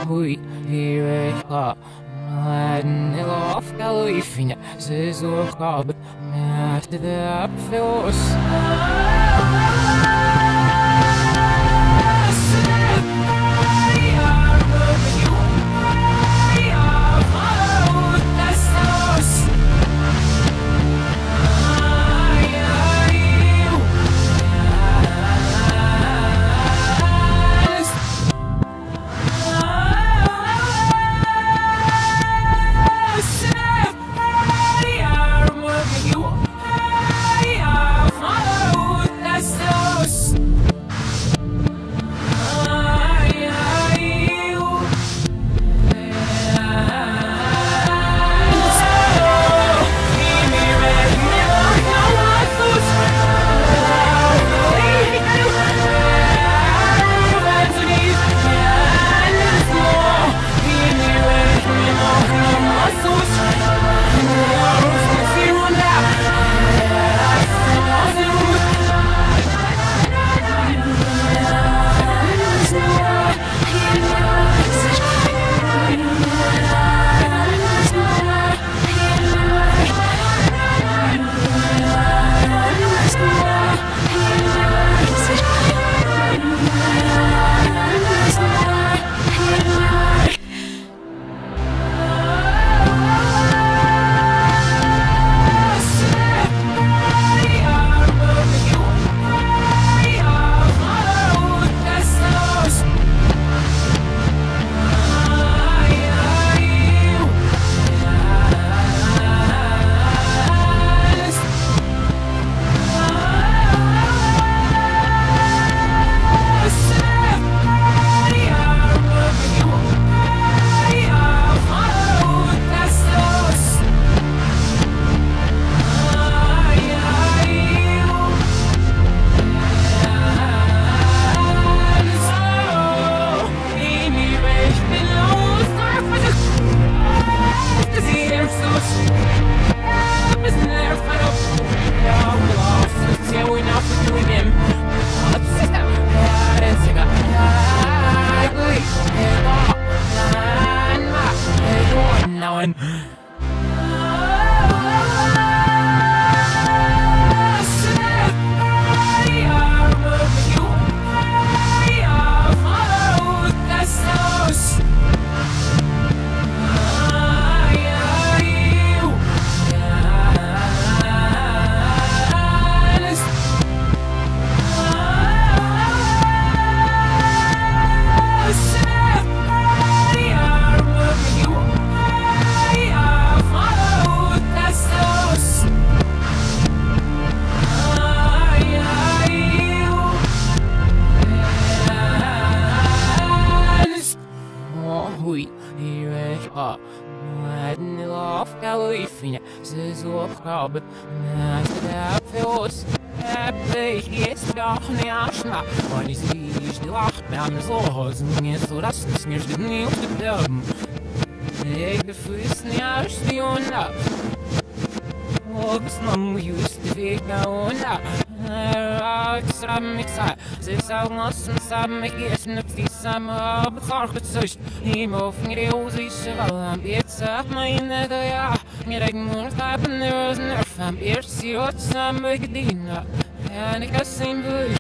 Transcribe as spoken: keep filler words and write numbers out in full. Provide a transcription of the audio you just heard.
hui hireka Madden off Galifina Zizur Cobb Master the Apfelos Madden off Galifina Zizur Cobb Master the Apfelos Есть яшна, они здесь дела, прям зло, не сурасны, снежный утром. Эй, бефысня, шпиона, Огсном юст векаона, Аксрамикса, Зисалносен самых ясных, ты сама обхархатсуш, Имов греузишевал, амбиция моина я, Мирагмур табнерзнер, амбиция от самых дина. En ik als een buur,